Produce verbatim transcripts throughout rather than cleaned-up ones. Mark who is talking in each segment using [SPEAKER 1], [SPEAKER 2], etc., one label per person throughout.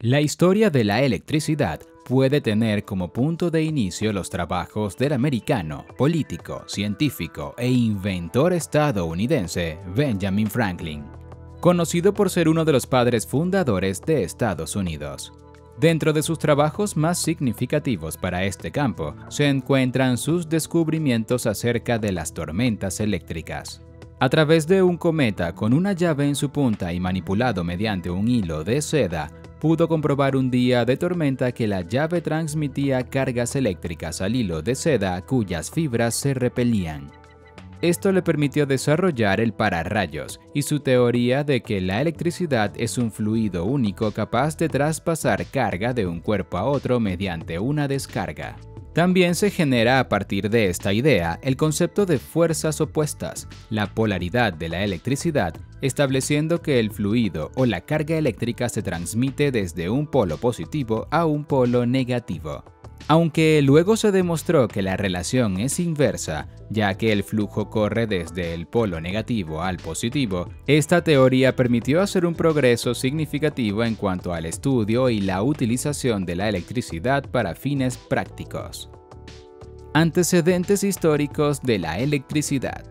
[SPEAKER 1] La historia de la electricidad puede tener como punto de inicio los trabajos del americano, político, científico e inventor estadounidense Benjamin Franklin, conocido por ser uno de los padres fundadores de Estados Unidos. Dentro de sus trabajos más significativos para este campo se encuentran sus descubrimientos acerca de las tormentas eléctricas. A través de un cometa con una llave en su punta y manipulado mediante un hilo de seda, pudo comprobar un día de tormenta que la llave transmitía cargas eléctricas al hilo de seda cuyas fibras se repelían. Esto le permitió desarrollar el pararrayos y su teoría de que la electricidad es un fluido único capaz de traspasar carga de un cuerpo a otro mediante una descarga. También se genera a partir de esta idea el concepto de fuerzas opuestas, la polaridad de la electricidad, estableciendo que el fluido o la carga eléctrica se transmite desde un polo positivo a un polo negativo. Aunque luego se demostró que la relación es inversa, ya que el flujo corre desde el polo negativo al positivo, esta teoría permitió hacer un progreso significativo en cuanto al estudio y la utilización de la electricidad para fines prácticos. Antecedentes históricos de la electricidad.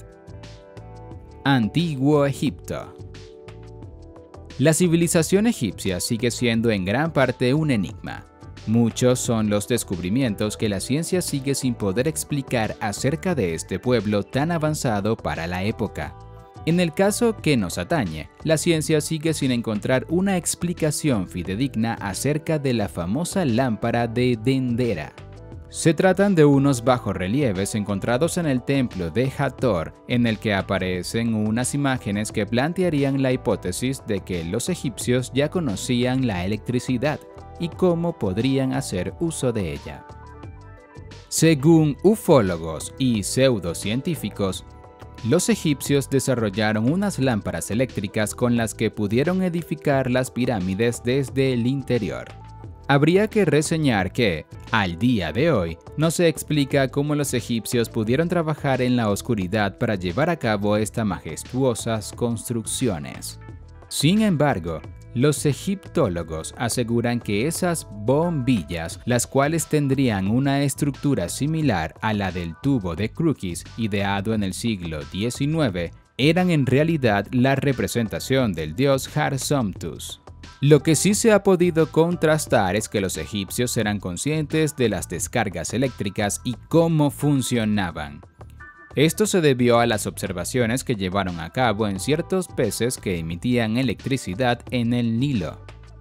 [SPEAKER 1] Antiguo Egipto. La civilización egipcia sigue siendo en gran parte un enigma. Muchos son los descubrimientos que la ciencia sigue sin poder explicar acerca de este pueblo tan avanzado para la época. En el caso que nos atañe, la ciencia sigue sin encontrar una explicación fidedigna acerca de la famosa lámpara de Dendera. Se tratan de unos bajorrelieves encontrados en el templo de Hathor, en el que aparecen unas imágenes que plantearían la hipótesis de que los egipcios ya conocían la electricidad y cómo podrían hacer uso de ella. Según ufólogos y pseudocientíficos, los egipcios desarrollaron unas lámparas eléctricas con las que pudieron edificar las pirámides desde el interior. Habría que reseñar que, al día de hoy, no se explica cómo los egipcios pudieron trabajar en la oscuridad para llevar a cabo estas majestuosas construcciones. Sin embargo, los egiptólogos aseguran que esas bombillas, las cuales tendrían una estructura similar a la del tubo de Crookes ideado en el siglo diecinueve, eran en realidad la representación del dios Har-Somptus. Lo que sí se ha podido contrastar es que los egipcios eran conscientes de las descargas eléctricas y cómo funcionaban. Esto se debió a las observaciones que llevaron a cabo en ciertos peces que emitían electricidad en el Nilo.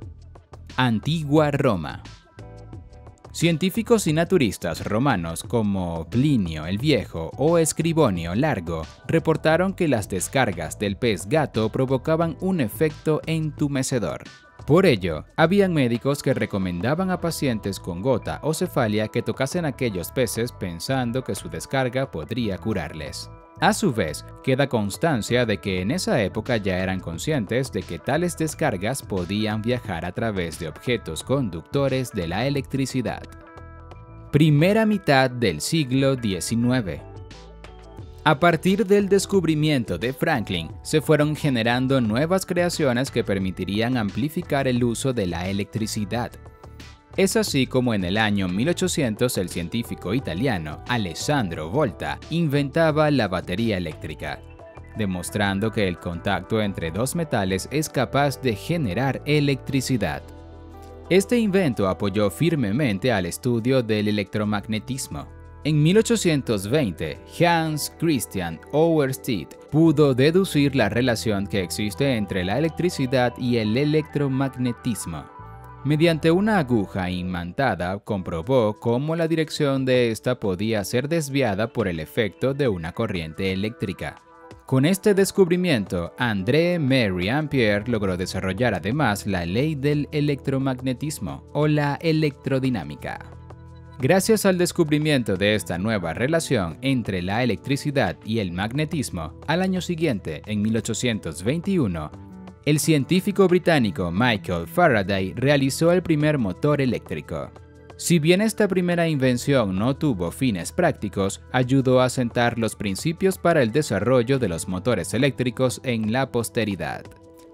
[SPEAKER 1] Antigua Roma. Científicos y naturistas romanos como Plinio el Viejo o Escribonio Largo reportaron que las descargas del pez gato provocaban un efecto entumecedor. Por ello, habían médicos que recomendaban a pacientes con gota o cefalia que tocasen aquellos peces pensando que su descarga podría curarles. A su vez, queda constancia de que en esa época ya eran conscientes de que tales descargas podían viajar a través de objetos conductores de la electricidad. Primera mitad del siglo diecinueve. A partir del descubrimiento de Franklin, se fueron generando nuevas creaciones que permitirían amplificar el uso de la electricidad. Es así como en el año mil ochocientos el científico italiano Alessandro Volta inventaba la batería eléctrica, demostrando que el contacto entre dos metales es capaz de generar electricidad. Este invento apoyó firmemente al estudio del electromagnetismo. En mil ochocientos veinte, Hans Christian Ørsted pudo deducir la relación que existe entre la electricidad y el electromagnetismo. Mediante una aguja imantada, comprobó cómo la dirección de esta podía ser desviada por el efecto de una corriente eléctrica. Con este descubrimiento, André Marie Ampère logró desarrollar además la ley del electromagnetismo o la electrodinámica. Gracias al descubrimiento de esta nueva relación entre la electricidad y el magnetismo, al año siguiente, en mil ochocientos veintiuno, el científico británico Michael Faraday realizó el primer motor eléctrico. Si bien esta primera invención no tuvo fines prácticos, ayudó a sentar los principios para el desarrollo de los motores eléctricos en la posteridad.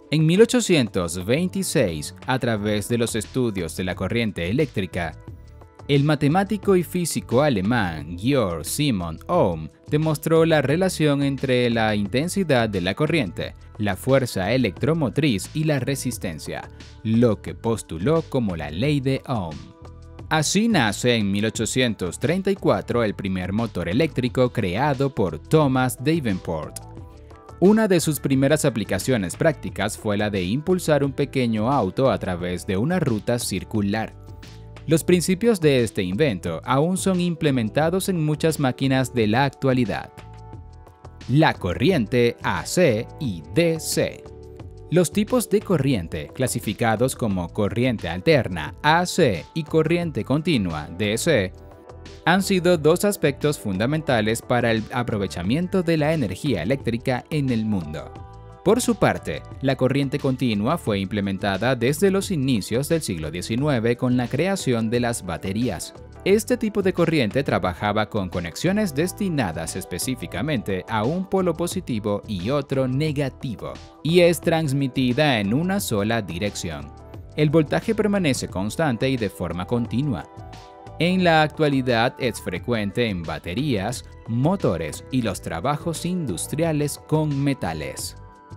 [SPEAKER 1] En mil ochocientos veintiséis, a través de los estudios de la corriente eléctrica, el matemático y físico alemán Georg Simon Ohm demostró la relación entre la intensidad de la corriente, la fuerza electromotriz y la resistencia, lo que postuló como la ley de Ohm. Así nace en mil ochocientos treinta y cuatro el primer motor eléctrico creado por Thomas Davenport. Una de sus primeras aplicaciones prácticas fue la de impulsar un pequeño auto a través de una ruta circular. Los principios de este invento aún son implementados en muchas máquinas de la actualidad. La corriente A C y D C. Los tipos de corriente, clasificados como corriente alterna A C y corriente continua D C, han sido dos aspectos fundamentales para el aprovechamiento de la energía eléctrica en el mundo. Por su parte, la corriente continua fue implementada desde los inicios del siglo diecinueve con la creación de las baterías. Este tipo de corriente trabajaba con conexiones destinadas específicamente a un polo positivo y otro negativo, y es transmitida en una sola dirección. El voltaje permanece constante y de forma continua. En la actualidad es frecuente en baterías, motores y los trabajos industriales con metales.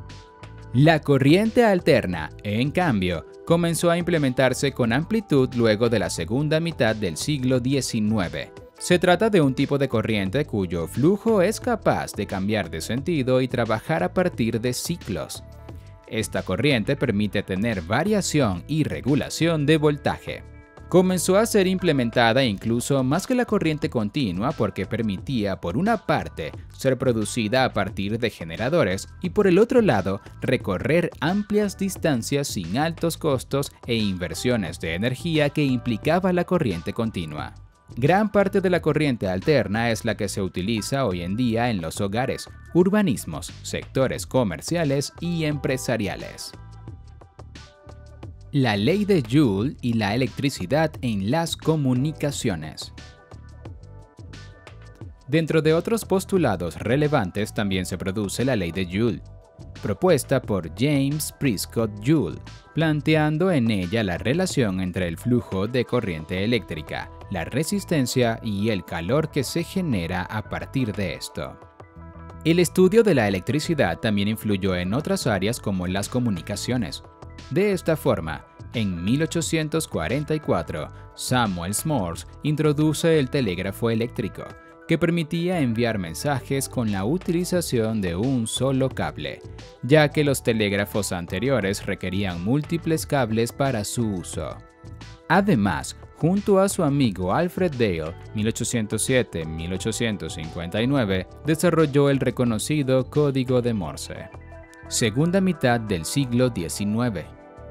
[SPEAKER 1] La corriente alterna, en cambio, comenzó a implementarse con amplitud luego de la segunda mitad del siglo diecinueve. Se trata de un tipo de corriente cuyo flujo es capaz de cambiar de sentido y trabajar a partir de ciclos. Esta corriente permite tener variación y regulación de voltaje. Comenzó a ser implementada incluso más que la corriente continua porque permitía, por una parte, ser producida a partir de generadores y por el otro lado, recorrer amplias distancias sin altos costos e inversiones de energía que implicaba la corriente continua. Gran parte de la corriente alterna es la que se utiliza hoy en día en los hogares, urbanismos, sectores comerciales y empresariales. La ley de Joule y la electricidad en las comunicaciones. Dentro de otros postulados relevantes también se produce la ley de Joule, propuesta por James Prescott Joule, planteando en ella la relación entre el flujo de corriente eléctrica, la resistencia y el calor que se genera a partir de esto. El estudio de la electricidad también influyó en otras áreas como las comunicaciones. De esta forma, en mil ochocientos cuarenta y cuatro, Samuel Morse introduce el telégrafo eléctrico, que permitía enviar mensajes con la utilización de un solo cable, ya que los telégrafos anteriores requerían múltiples cables para su uso. Además, junto a su amigo Alfred Dale, mil ochocientos siete a mil ochocientos cincuenta y nueve, desarrolló el reconocido Código de Morse. Segunda mitad del siglo diecinueve.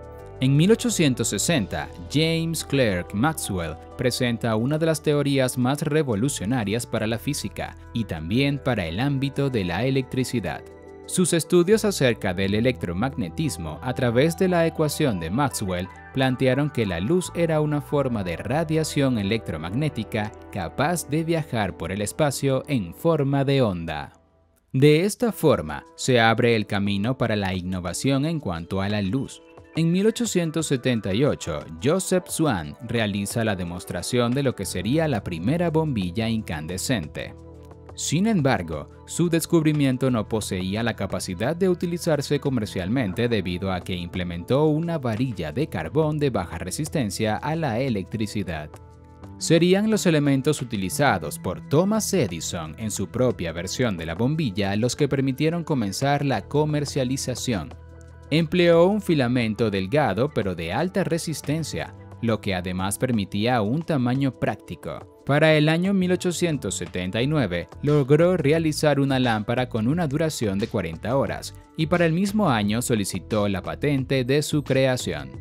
[SPEAKER 1] En mil ochocientos sesenta, James Clerk Maxwell presenta una de las teorías más revolucionarias para la física y también para el ámbito de la electricidad. Sus estudios acerca del electromagnetismo a través de la ecuación de Maxwell plantearon que la luz era una forma de radiación electromagnética capaz de viajar por el espacio en forma de onda. De esta forma, se abre el camino para la innovación en cuanto a la luz. En mil ochocientos setenta y ocho, Joseph Swan realiza la demostración de lo que sería la primera bombilla incandescente. Sin embargo, su descubrimiento no poseía la capacidad de utilizarse comercialmente debido a que implementó una varilla de carbón de baja resistencia a la electricidad. Serían los elementos utilizados por Thomas Edison en su propia versión de la bombilla los que permitieron comenzar la comercialización. Empleó un filamento delgado pero de alta resistencia, lo que además permitía un tamaño práctico. Para el año mil ochocientos setenta y nueve logró realizar una lámpara con una duración de cuarenta horas y para el mismo año solicitó la patente de su creación.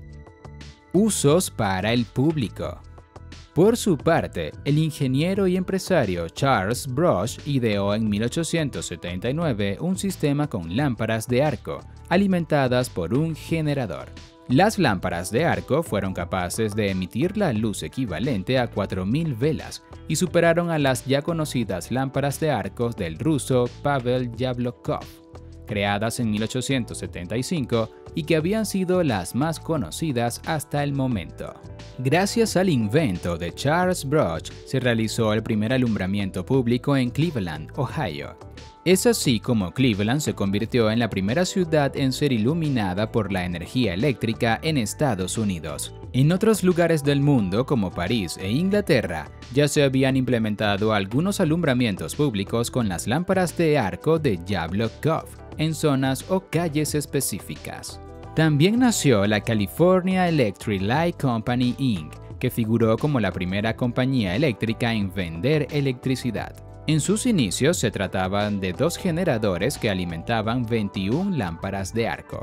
[SPEAKER 1] Usos para el público. Por su parte, el ingeniero y empresario Charles Brush ideó en mil ochocientos setenta y nueve un sistema con lámparas de arco, alimentadas por un generador. Las lámparas de arco fueron capaces de emitir la luz equivalente a cuatro mil velas y superaron a las ya conocidas lámparas de arco del ruso Pavel Yablokov, creadas en mil ochocientos setenta y cinco y que habían sido las más conocidas hasta el momento. Gracias al invento de Charles Brush, se realizó el primer alumbramiento público en Cleveland, Ohio. Es así como Cleveland se convirtió en la primera ciudad en ser iluminada por la energía eléctrica en Estados Unidos. En otros lugares del mundo, como París e Inglaterra, ya se habían implementado algunos alumbramientos públicos con las lámparas de arco de Jablokov en zonas o calles específicas. También nació la California Electric Light Company incorporated, que figuró como la primera compañía eléctrica en vender electricidad. En sus inicios se trataban de dos generadores que alimentaban veintiuna lámparas de arco.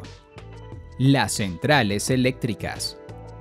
[SPEAKER 1] Las centrales eléctricas.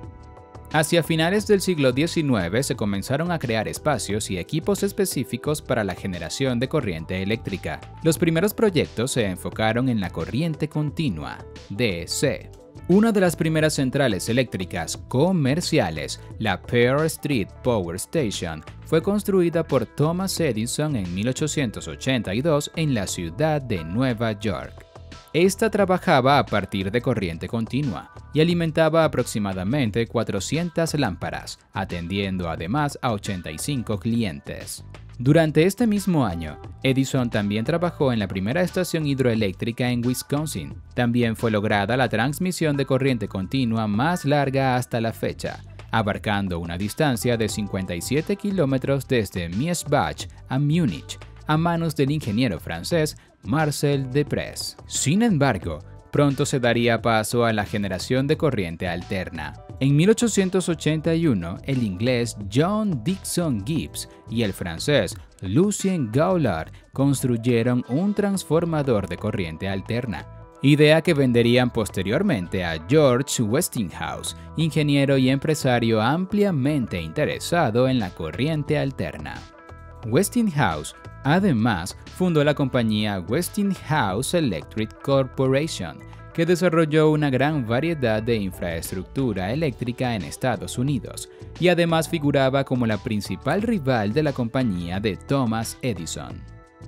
[SPEAKER 1] Hacia finales del siglo diecinueve se comenzaron a crear espacios y equipos específicos para la generación de corriente eléctrica. Los primeros proyectos se enfocaron en la corriente continua, D C. Una de las primeras centrales eléctricas comerciales, la Pearl Street Power Station, fue construida por Thomas Edison en mil ochocientos ochenta y dos en la ciudad de Nueva York. Esta trabajaba a partir de corriente continua y alimentaba aproximadamente cuatrocientas lámparas, atendiendo además a ochenta y cinco clientes. Durante este mismo año, Edison también trabajó en la primera estación hidroeléctrica en Wisconsin. También fue lograda la transmisión de corriente continua más larga hasta la fecha, abarcando una distancia de cincuenta y siete kilómetros desde Miesbach a Múnich, a manos del ingeniero francés Marcel Deprez. Sin embargo, pronto se daría paso a la generación de corriente alterna. En mil ochocientos ochenta y uno, el inglés John Dixon Gibbs y el francés Lucien Gaulard construyeron un transformador de corriente alterna, idea que venderían posteriormente a George Westinghouse, ingeniero y empresario ampliamente interesado en la corriente alterna. Westinghouse, además, fundó la compañía Westinghouse Electric Corporation, que desarrolló una gran variedad de infraestructura eléctrica en Estados Unidos y además figuraba como la principal rival de la compañía de Thomas Edison.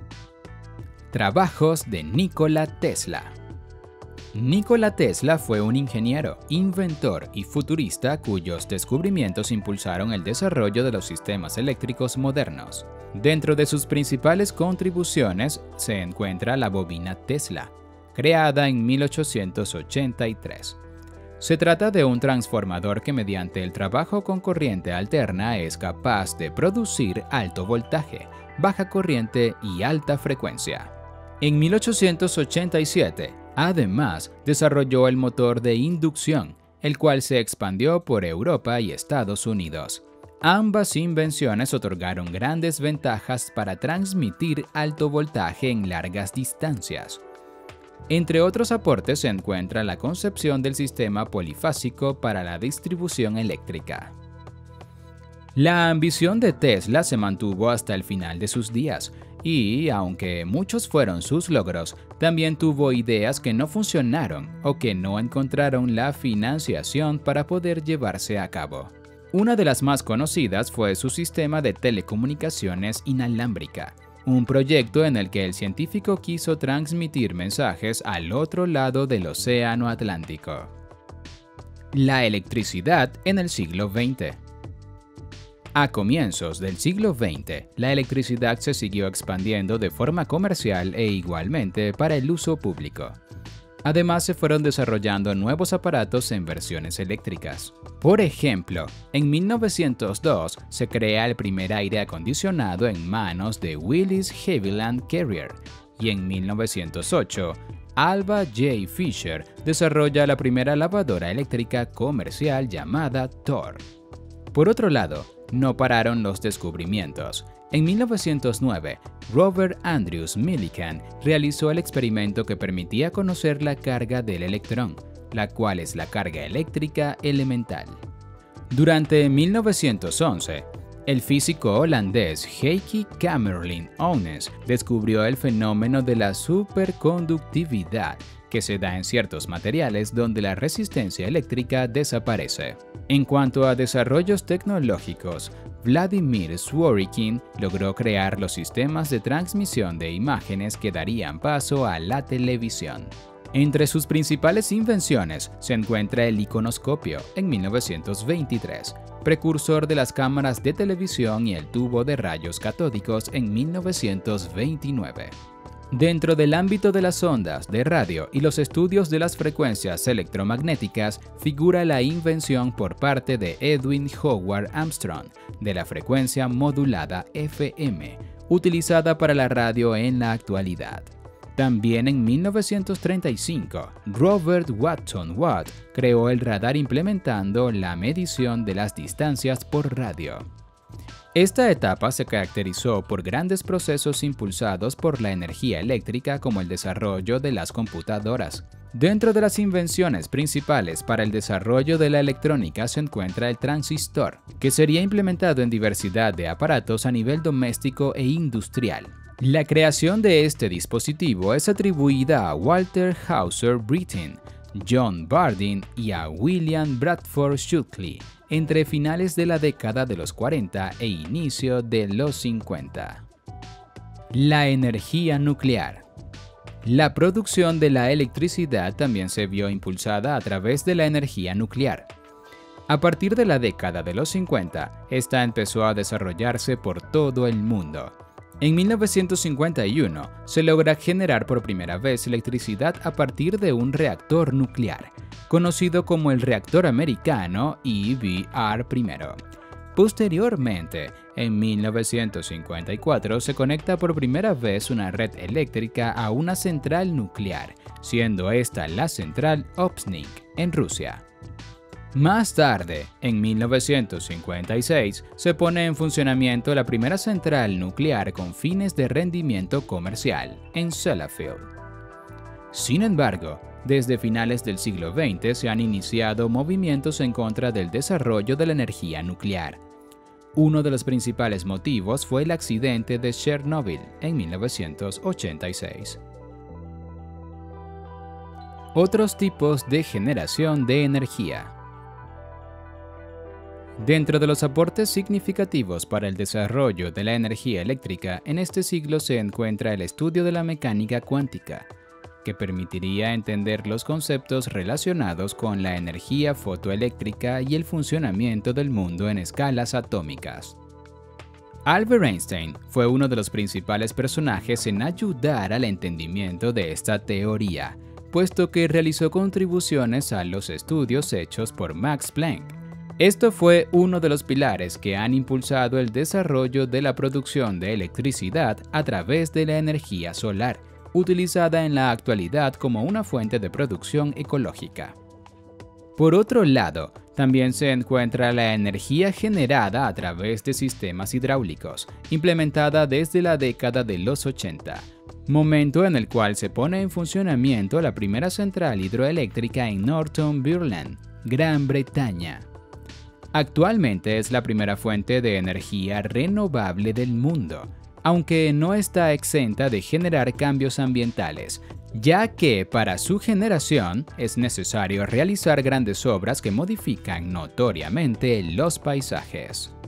[SPEAKER 1] Trabajos de Nikola Tesla. Nikola Tesla fue un ingeniero, inventor y futurista cuyos descubrimientos impulsaron el desarrollo de los sistemas eléctricos modernos. Dentro de sus principales contribuciones se encuentra la bobina Tesla, creada en mil ochocientos ochenta y tres. Se trata de un transformador que mediante el trabajo con corriente alterna es capaz de producir alto voltaje, baja corriente y alta frecuencia. En mil ochocientos ochenta y siete, además, desarrolló el motor de inducción, el cual se expandió por Europa y Estados Unidos. Ambas invenciones otorgaron grandes ventajas para transmitir alto voltaje en largas distancias. Entre otros aportes se encuentra la concepción del sistema polifásico para la distribución eléctrica. La ambición de Tesla se mantuvo hasta el final de sus días y, aunque muchos fueron sus logros, también tuvo ideas que no funcionaron o que no encontraron la financiación para poder llevarse a cabo. Una de las más conocidas fue su sistema de telecomunicaciones inalámbrica, un proyecto en el que el científico quiso transmitir mensajes al otro lado del Océano Atlántico. La electricidad en el siglo veinte. A comienzos del siglo veinte, la electricidad se siguió expandiendo de forma comercial e igualmente para el uso público. Además, se fueron desarrollando nuevos aparatos en versiones eléctricas. Por ejemplo, en mil novecientos dos se crea el primer aire acondicionado en manos de Willis Haviland Carrier y en mil novecientos ocho, Alva J. Fisher desarrolla la primera lavadora eléctrica comercial llamada Thor. Por otro lado, no pararon los descubrimientos. En mil novecientos nueve, Robert Andrews Millikan realizó el experimento que permitía conocer la carga del electrón, la cual es la carga eléctrica elemental. Durante mil novecientos once, el físico holandés Heikki Kamerlingh Onnes descubrió el fenómeno de la superconductividad, que se da en ciertos materiales donde la resistencia eléctrica desaparece. En cuanto a desarrollos tecnológicos, Vladimir Zworykin logró crear los sistemas de transmisión de imágenes que darían paso a la televisión. Entre sus principales invenciones se encuentra el iconoscopio en mil novecientos veintitrés, precursor de las cámaras de televisión, y el tubo de rayos catódicos en mil novecientos veintinueve. Dentro del ámbito de las ondas de radio y los estudios de las frecuencias electromagnéticas figura la invención por parte de Edwin Howard Armstrong de la frecuencia modulada F M, utilizada para la radio en la actualidad. También en mil novecientos treinta y cinco, Robert Watson Watt creó el radar implementando la medición de las distancias por radio. Esta etapa se caracterizó por grandes procesos impulsados por la energía eléctrica, como el desarrollo de las computadoras. Dentro de las invenciones principales para el desarrollo de la electrónica se encuentra el transistor, que sería implementado en diversidad de aparatos a nivel doméstico e industrial. La creación de este dispositivo es atribuida a Walter Hauser Brittain, John Bardeen y a William Bradford Shockley entre finales de la década de los cuarenta e inicio de los cincuenta. La energía nuclear. La producción de la electricidad también se vio impulsada a través de la energía nuclear. A partir de la década de los cincuenta, esta empezó a desarrollarse por todo el mundo. En mil novecientos cincuenta y uno se logra generar por primera vez electricidad a partir de un reactor nuclear, conocido como el reactor americano E V R uno. Posteriormente, en mil novecientos cincuenta y cuatro se conecta por primera vez una red eléctrica a una central nuclear, siendo esta la central Opsnik en Rusia. Más tarde, en mil novecientos cincuenta y seis, se pone en funcionamiento la primera central nuclear con fines de rendimiento comercial, en Sellafield. Sin embargo, desde finales del siglo veinte se han iniciado movimientos en contra del desarrollo de la energía nuclear. Uno de los principales motivos fue el accidente de Chernobyl en mil novecientos ochenta y seis. Otros tipos de generación de energía. Dentro de los aportes significativos para el desarrollo de la energía eléctrica en este siglo se encuentra el estudio de la mecánica cuántica, que permitiría entender los conceptos relacionados con la energía fotoeléctrica y el funcionamiento del mundo en escalas atómicas. Albert Einstein fue uno de los principales personajes en ayudar al entendimiento de esta teoría, puesto que realizó contribuciones a los estudios hechos por Max Planck. Esto fue uno de los pilares que han impulsado el desarrollo de la producción de electricidad a través de la energía solar, utilizada en la actualidad como una fuente de producción ecológica. Por otro lado, también se encuentra la energía generada a través de sistemas hidráulicos, implementada desde la década de los ochenta, momento en el cual se pone en funcionamiento la primera central hidroeléctrica en Northumberland, Gran Bretaña. Actualmente es la primera fuente de energía renovable del mundo, aunque no está exenta de generar cambios ambientales, ya que para su generación es necesario realizar grandes obras que modifican notoriamente los paisajes.